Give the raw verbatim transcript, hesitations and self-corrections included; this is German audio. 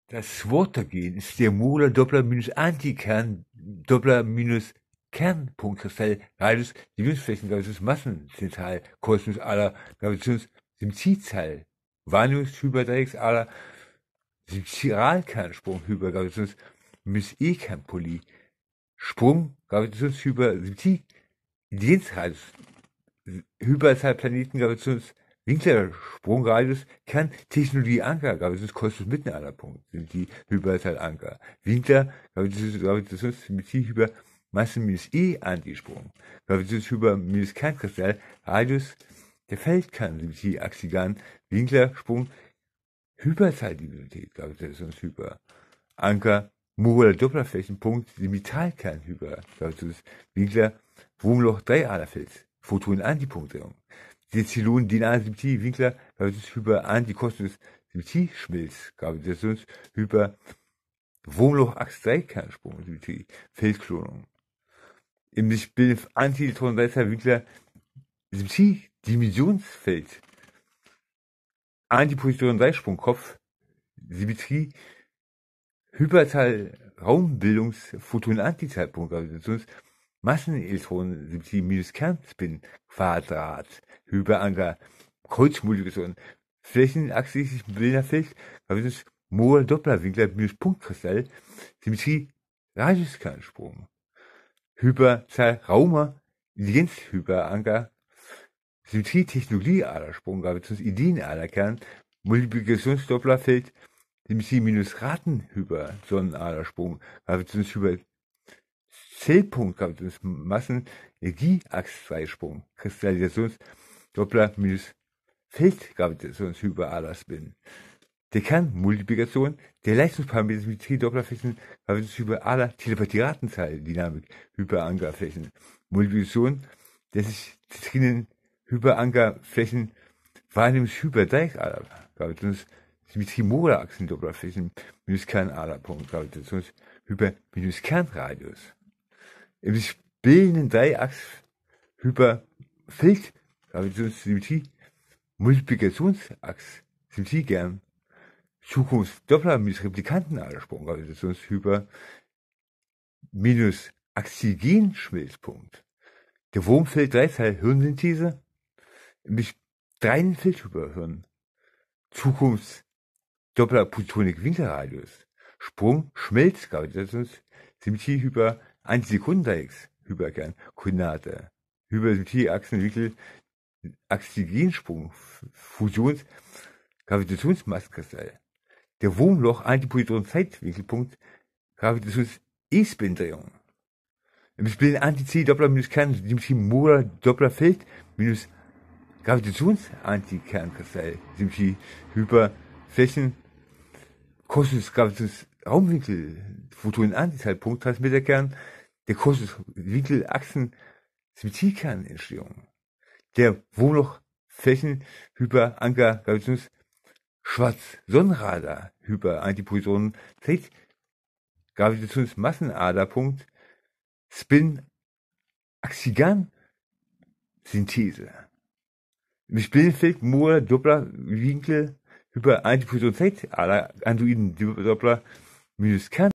Das Weitergehen ist der molar Doppler minus Antikern Doppler minus Kernpunktkristall Radius Dimensionsflächen Massenzentrale Kosmos aller Gravitationssimzizahl Wahrnehmungshyperdreiex aller Spiralkernsprung Hypergravitations minus E-Kernpoly Sprung Gravitationshyper Intelligenzradius Hyperzahlplaneten Gravitations Winkler Sprungradius kann Technologie Anker, Gravitationskosmos mitten aller Punkt sind die Hyperzahl Anker. Winkler Gravitationssymmetrie über Masse minus E Antisprung. Gravitationshyper minus Kernkristall Radius der Feldkernsymmetrie Axigan Winkler Sprung Hyperzahldimensionalität Gravitationshyper Anker molar Dopplerflächenpunkt Symmetralkernhyper Gravitationswinkler Wurmloch drei Aderfeld Photon Antipunktdrehung Dezylon Dinah-Symmetrie, Winkler, Gravitationshyper, Antikosmos, Symmetrie, Schmilz, Gravitationshyper, Wurmloch, Achs drei Kernsprung, Symmetrie, Feldklonung. Im sich bilden Antielektron drei Winkler, Symmetrie, Dimensionsfeld, Antiposition drei Sprungkopf, Symmetrie, Hyperzahl, Raumbildungs, Photon-Antizeitpunkt, Gravitations, Massenelektronen, Symmetrie, minus Kernspin, Quadrat, Hyperanker, Kreuzmultiplikation, Flächenachsisches Bilderfeld, Gravitations, molar Dopplerwinkler, minus Punktkristall, Symmetrie, Radiuskernsprung, Hyperzahl, Raumer, Intelligenzhyperanker, Symmetrie, Technologieadersprung, Gravitations, Ideenaderkern, Multiplikationsdopplerfeld, Symmetrie minus Ratenhyper, Sonnenadersprung, Gravitationshyper, Zellpunkt, Gravitationsmassen, Energieachsdreisprung, Kristallisationsdoppler minus Feldgravitationshyperaderspin. Der Kernmultiplikation, der Leistungsparameter Symmetrie Dopplerflächen, Gravitationshyperader, Telepathie-Ratenzahl, Dynamik, Hyperankerflächen, Multiplikation der sich zitrinen Hyperankerflächen, Wahrnehmungshyperdreieckader, Gravitationssymmetrie Molarachsen Dopplerflächen, minus Kernaderpunkt, Gravitationshyper minus Kernradius. Im sich bildenden Dreiachs Hyperfeld, Gravitationssymmetrie, Multiplikationsachs, Symmetriekern, Zukunftsdoppler minus Replikantenadersprung, Gravitationshyper minus Axigenschmelzpunkt. Der Wurmfeld Dreiteil Hirnsynthese, im sich dreien Feldhyperhirn, Zukunftsdoppler Plutonic Winkelradius, Sprung Schmelz, Gravitationssymmetrie Hyper Antisekundendreiecks, Hyperkern, Koordinate, Hypersymmetrie, Achsenwinkel, Axigensprung, Fusions, Gravitationsmassenkristall. Der Wurmloch Antipositron-Zeitwinkelpunkt, Gravitations-E-Spin-Drehung. Im Spiel Anti-C Doppler minus Kern, Symmetrie molar Dopplerfeld minus Gravitations-Antikernkristall, Symmetrie Hyperflächen, Kosmos Gravitationsraumwinkel, Photonen-Antizeitpunkt, Transmitterkern, der Kosmos-Winkelachsen, Symmetriekerntstehung. Der Wurmloch Flächen Hyper Anker Gravitations Schwarz-Sonnenradar Hyper Antipositronen Zeit Gravitationsmassenaderpunkt Spin Axigan Synthese. Im Spinnenfeld molar Doppler Winkel Hyper Antiposition Zeit Anduiden Doppler minus Kern